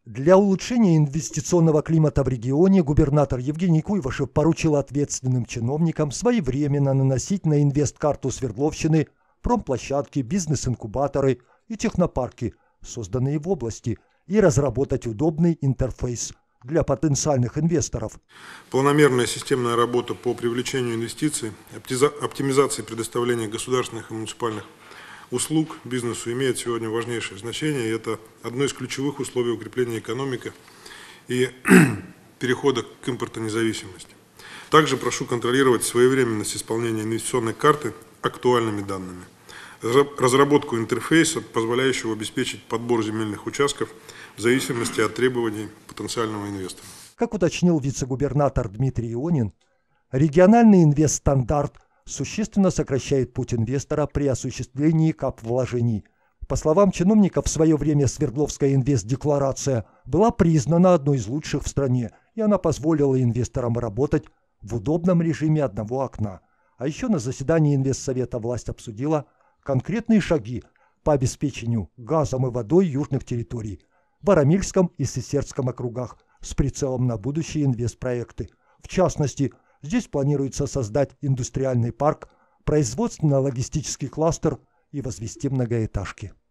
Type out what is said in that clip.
Для улучшения инвестиционного климата в регионе губернатор Евгений Куйвашев поручил ответственным чиновникам своевременно наносить на инвесткарту Свердловщины промплощадки, бизнес-инкубаторы и технопарки, созданные в области, и разработать удобный интерфейс для потенциальных инвесторов. Планомерная системная работа по привлечению инвестиций, оптимизации предоставления государственных и муниципальных услуг бизнесу имеет сегодня важнейшее значение, и это одно из ключевых условий укрепления экономики и перехода к импортонезависимости. Также прошу контролировать своевременность исполнения инвестиционной карты актуальными данными, разработку интерфейса, позволяющего обеспечить подбор земельных участков в зависимости от требований потенциального инвестора. Как уточнил вице-губернатор Дмитрий Ионин, региональный инвестстандарт существенно сокращает путь инвестора при осуществлении кап-вложений. По словам чиновников, в свое время Свердловская инвестдекларация была признана одной из лучших в стране, и она позволила инвесторам работать в удобном режиме одного окна. А еще на заседании инвестсовета власть обсудила конкретные шаги по обеспечению газом и водой южных территорий в Арамильском и Сесердском округах с прицелом на будущие инвестпроекты. В частности, здесь планируется создать индустриальный парк, производственно-логистический кластер и возвести многоэтажки.